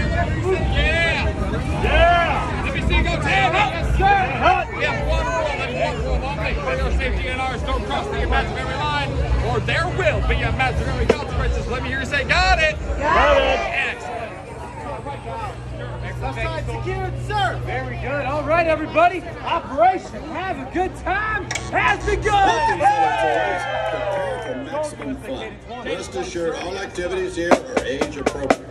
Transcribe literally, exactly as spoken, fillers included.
Yeah. Yeah. Let me see you go, Ted. Yes, sir. We have one rule and one rule only. Federal safety and ours don't cross the imaginary line, or there will be imaginary consequences. Let me hear you say, got it. Got it. Excellent. Left side secured, sir. Very good. All right, everybody. Operation Have a Good Time has begun. Prepare for maximum fun. Rest assured, all activities here are age appropriate.